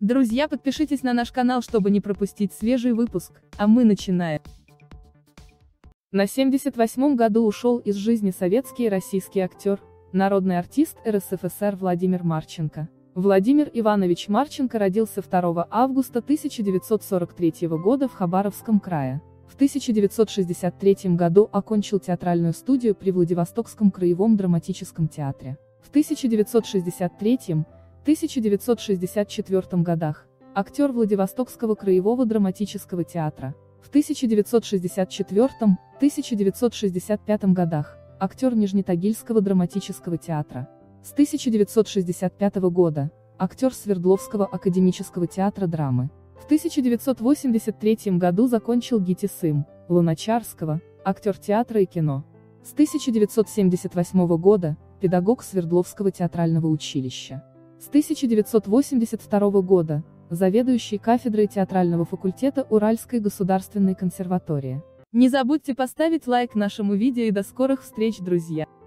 Друзья, подпишитесь на наш канал, чтобы не пропустить свежий выпуск, а мы начинаем. На 78-м году ушел из жизни советский и российский актер, народный артист РСФСР Владимир Марченко. Владимир Иванович Марченко родился 2 августа 1943 года в Хабаровском крае. В 1963 году окончил театральную студию при Владивостокском краевом драматическом театре. В 1963-1964 годах актер Владивостокского краевого драматического театра. В 1964-1965 годах актер Нижнетагильского драматического театра. С 1965 года актер Свердловского академического театра драмы. В 1983 году закончил ГИТИС им. Луначарского, актер театра и кино. С 1978 года педагог Свердловского театрального училища. С 1982 года заведующий кафедрой театрального факультета Уральской государственной консерватории. Не забудьте поставить лайк нашему видео и до скорых встреч, друзья!